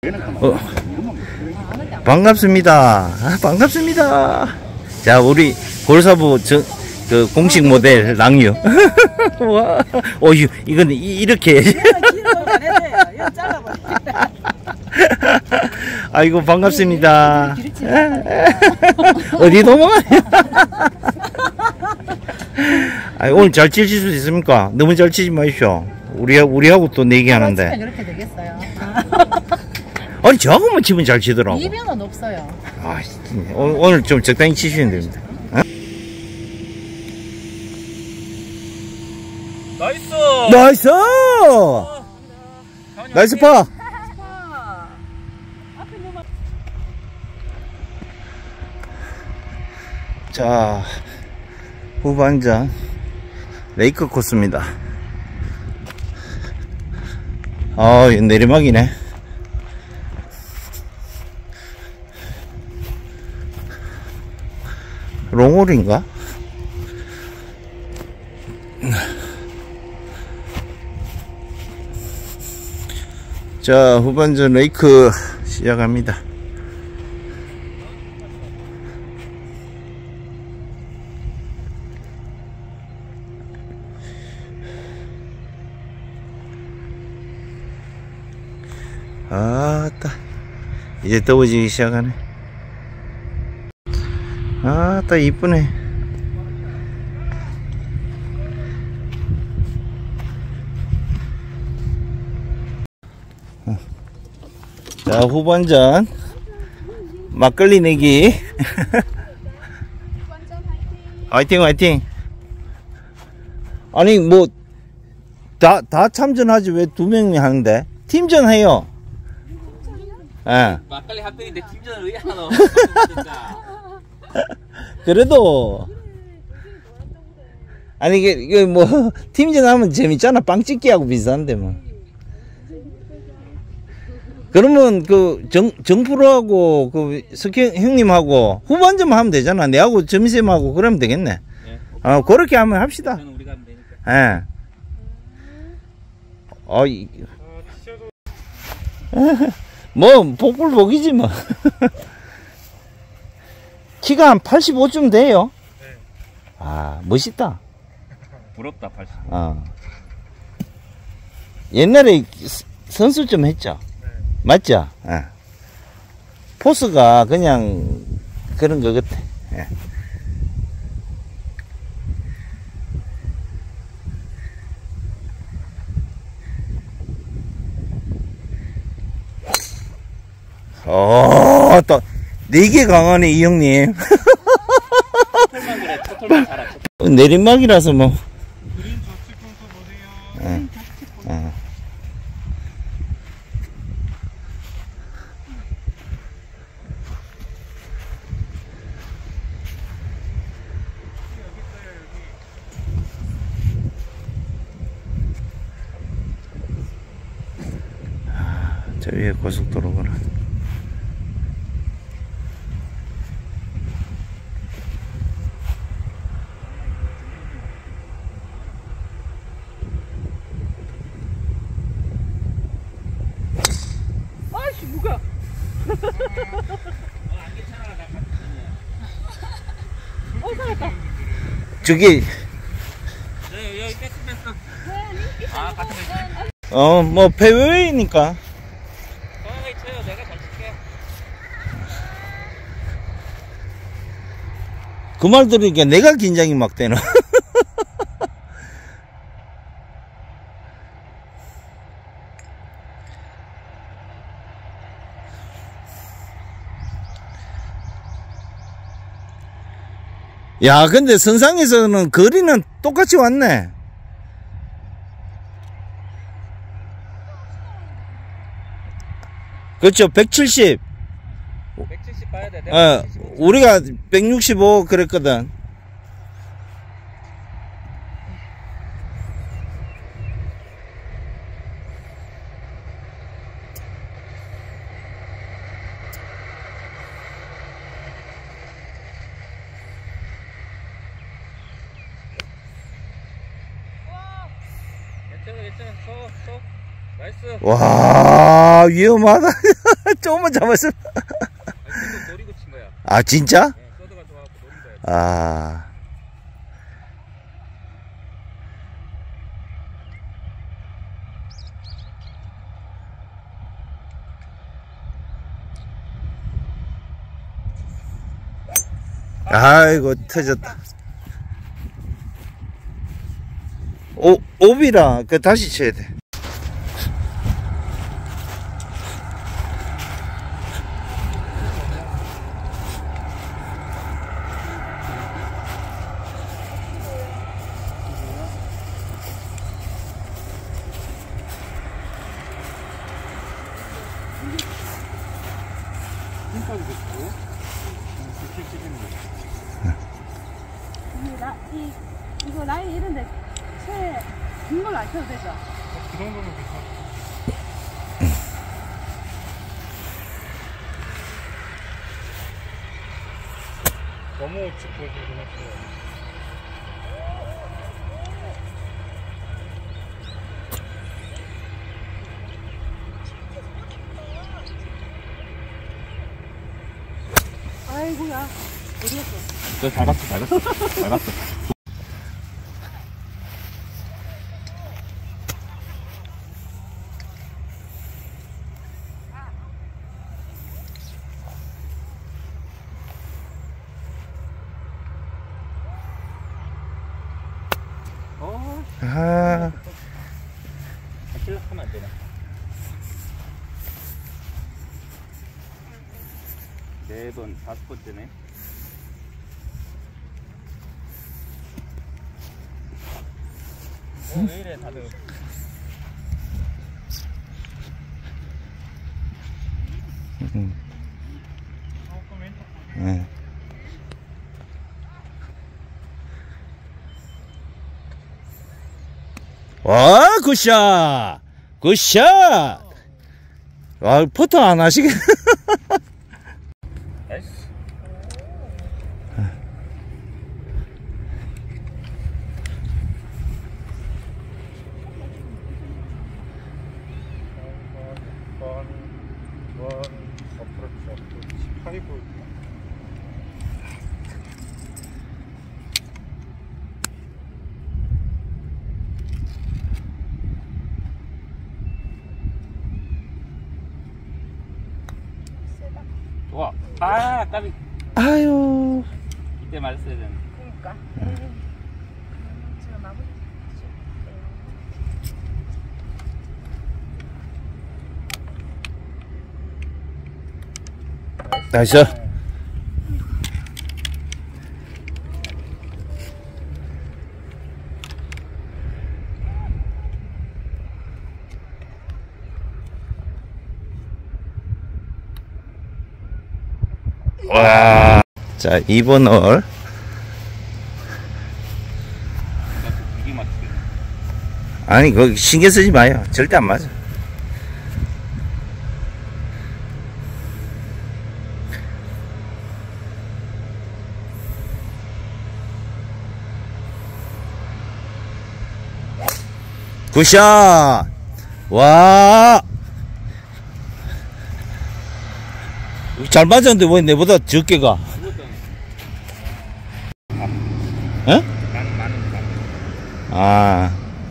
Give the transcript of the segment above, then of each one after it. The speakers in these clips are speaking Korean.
반갑습니다. 반갑습니다. 자, 우리 골사부 그 공식 모델 랑유. 와, 이건 이렇게. 아이고, 반갑습니다. 어디 도망가냐? 오늘 잘 치실 수 있습니까? 너무 잘 치지 마십시오. 우리하고 또 내기하는데. 이렇게 되겠어요. 아니, 저거만 치면 잘 치더라고. 이변은 없어요. 아, 오늘 좀 적당히 치시면 됩니다. 어? 나이스! 나이스! 나이스 파! 자, 후반전 레이크 코스입니다. 내리막이네. 롱홀인가? 자, 후반전 레이크 시작합니다. 아따, 이제 더워지기 시작하네. 아따, 이쁘네. 자, 후반전 막걸리 내기. 화이팅 화이팅. 아니 뭐 다 참전하지 왜 2명이 하는데? 팀전 해요. 예. 막걸리 한 병인데 팀전을 왜 하노? 그래도 아니 이게 뭐 팀전 하면 재밌잖아. 빵찍기하고 비슷한데 뭐. 그러면 그 정프로하고 그 석형 형님하고 후반전 하면 되잖아. 내하고 점심하고 그러면 되겠네. 네. 그렇게 한번 합시다. 우리가 하면 되니까. 예. 뭐 복불복이지 뭐. 키가 한 85쯤 돼요. 네. 아, 멋있다. 부럽다 80. 옛날에 선수 좀 했죠. 네. 맞죠? 포스가 그냥 그런 거 같아. 예. 또, 4개 강하네, 이 형님. 토털만 그래, 토털만 잘하. 내리막이라서 뭐. 그린 좌측 보세요. 저 위에 고속도로구나. 아이씨, 누가? 저기, 여기 뺐어. 아, 같은 거 있네. 뭐, 페어웨이니까. 편하게 쳐요. 내가 잘 칠게. 그 말 들으니까 내가 긴장이 막 되나. 야, 근데 선상에서는 거리는 똑같이 왔네. 그렇죠. 170. 170 봐야 돼. 내가 170. 우리가 165 그랬거든. 괜찮아. 서. 나이스. 와, 위험하다. 조금만 잡았어. 아니, 노리고 친 거야. 아, 진짜? 네, 서드가 좋아갖고 노린 거야. 아. 아이고, 터졌다. 오비라, 다시 쳐야 돼. 이거 라인 이런데 긴 걸로 안 쳐도 되죠? 그 정도면 괜찮아. 너무 우측 보여서 그렇죠. 아이고야 어디 갔어? 잘 갔어. 아, 실력하면 안 되나? 4번, 5번째네. 왜 이래 다들? 조금 왼쪽 보세요. 네. 와, 굿샷! 굿샷! 와, 퍼터 안 하시겠 나이스. 원, 어프로치, 파이브. 좋아. 아, 까비. 아유. 이때 맞았어야 되는데. 그러니까 지금 마무리 나이스. 와. 자, 2번 홀. 이게 맞추겠네. 아니, 거기 신경 쓰지 마요. 절대 안 맞아. 굿샷! 와! 잘 맞았는데 왜 내보다 적게 가? 에? 아,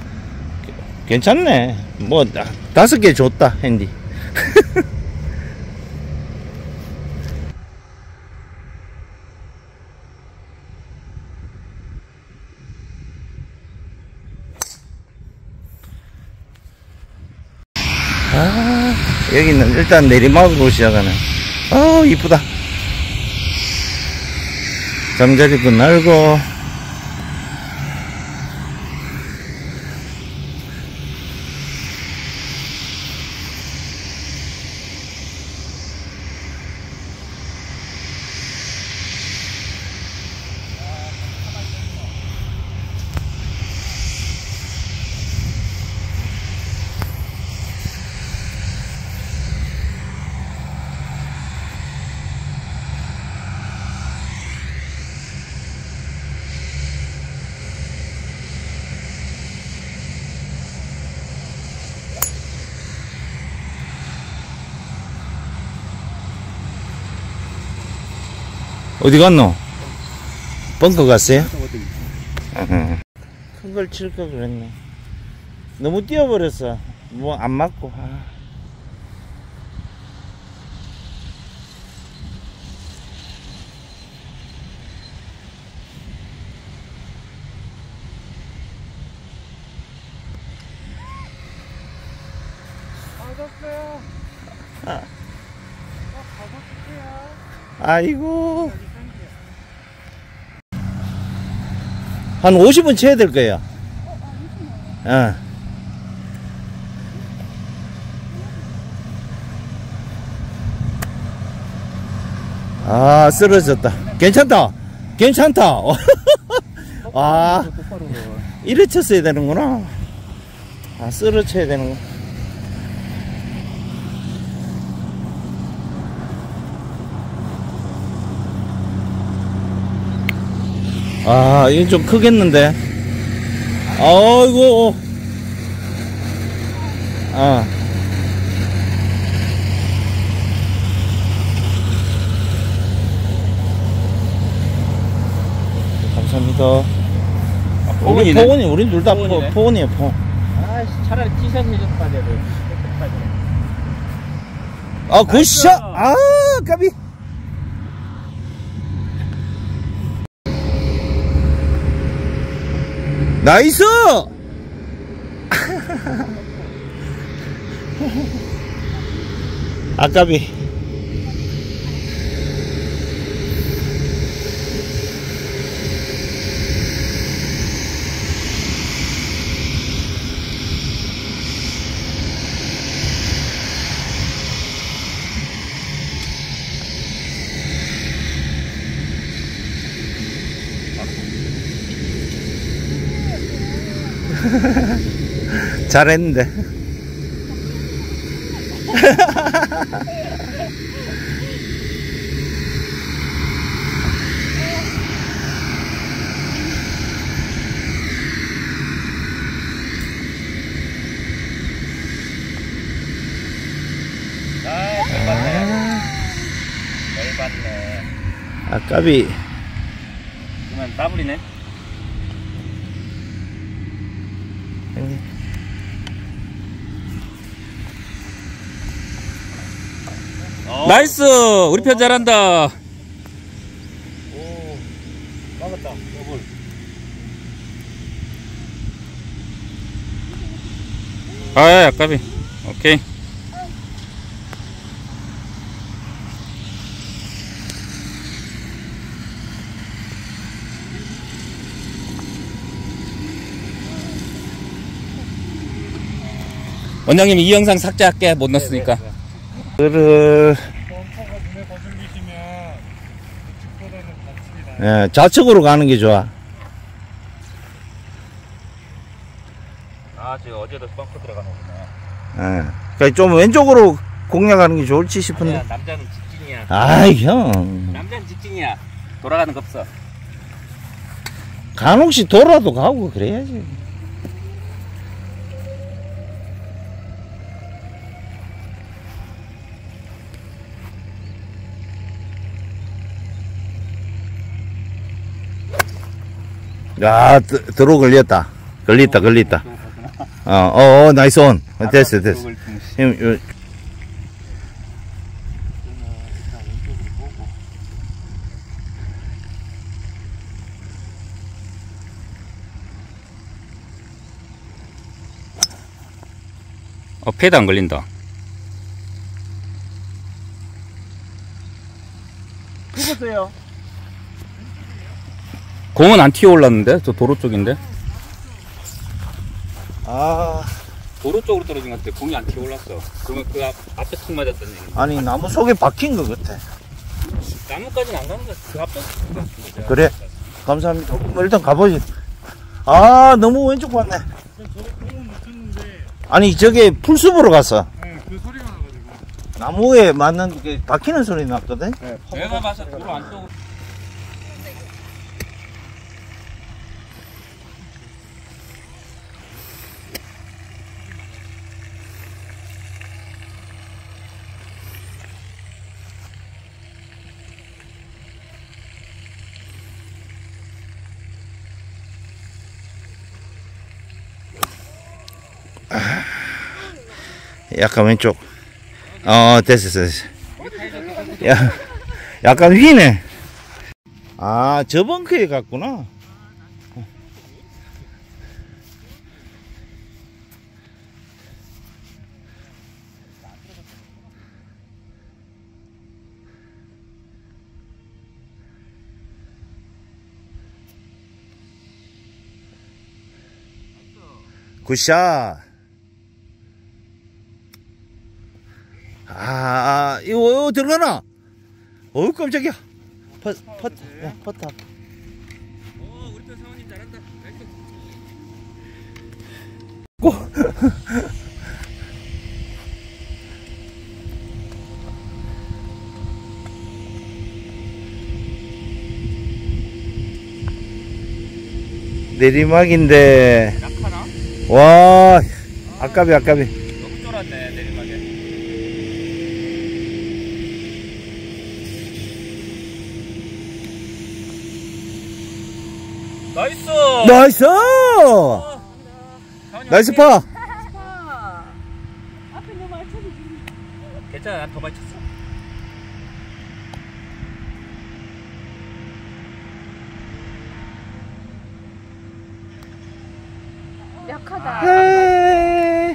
괜찮네. 뭐, 5개 줬다, 핸디. 아, 여기는 일단 내리막으로 시작하네. 아, 이쁘다. 잠자리도 날고. 어디 갔노? 벙커 갔어요? 큰 걸 칠 걸 그랬네. 너무 뛰어버렸어. 뭐 안 맞고. 아. 맞았어요. 아. 가보실게요. 아이고. 한 50은 쳐야 될 거야. 어. 아, 쓰러졌다. 괜찮다. 괜찮다. 아, 이래 쳤어야 되는구나. 아, 쓰러쳐야 되는구나. 아, 이건 좀 크겠는데. 아이고. 아. 감사합니다. 아, 우리 포근이네. 포근이, 우린 둘 다 포근이네. 포근이에요, 포. 아, 차라리 티셔츠 해줬다 해야 돼. 아, 굿샷! 아, 까비. 나이스! 아까비. 잘했는데. 열받네. 아까비. 그러면 더블이네. 나이스! 우리 편 잘한다. 오, 막았다. 더블. 아, 아까비. 오케이. 원장님 이 영상 삭제할게. 못 넣었으니까. 그를, 벙커가 눈에 거슬리시면 우측보다는 다칩니다. 예, 좌측으로 가는 게 좋아. 아, 저 어제도 벙커 들어가는 거구나. 예. 그러니까 좀 왼쪽으로 공략하는 게 좋을지 싶은데. 아니야, 남자는 직진이야. 아이, 형. 남자는 직진이야. 돌아가는 거 없어. 간혹씩 돌아도 가고 그래야지. 야, 들어 걸렸다. 걸렸다. 나이스 온. 됐어. 형, 패드 안 걸린다. 죽었어요. 공은 안 튀어 올랐는데? 저 도로 쪽인데? 아, 도로 쪽으로 떨어진 것 같아. 공이 안 튀어 올랐어. 그러면 그 앞에 툭 맞았다는 얘기. 아니, 나무 속에 박힌 것 같아. 나무까지는 안 가는 거야. 그 앞에. 그래. 감사합니다. 일단 가보지. 아, 너무 왼쪽 봤네. 저도 공은 못 쳤는데, 아니, 저게 풀숲으로 갔어. 네, 그 소리가 나가지고. 나무에 맞는 게 박히는 소리 났거든? 내가 봐서 도로 안쪽으로. 약간 왼쪽. 됐어. 약간 휘네. 아, 저 벙커에 갔구나. 굿샷. 이거 들어가나? 깜짝이야. 퍼터. 우리 편 사원님 잘한다. 나이스. 내리막인데. 약하나? 와, 아깝이. 너무 쫄았네, 내리막에. 나이스! 나이스! 나이스 파! 아, 앞에 너무 알차지. 괜찮아, 난 더 많이 쳤어. 약하다. 에이.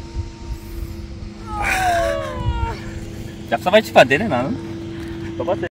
얍사바이 치면 안 되네, 나는. 더 봤어.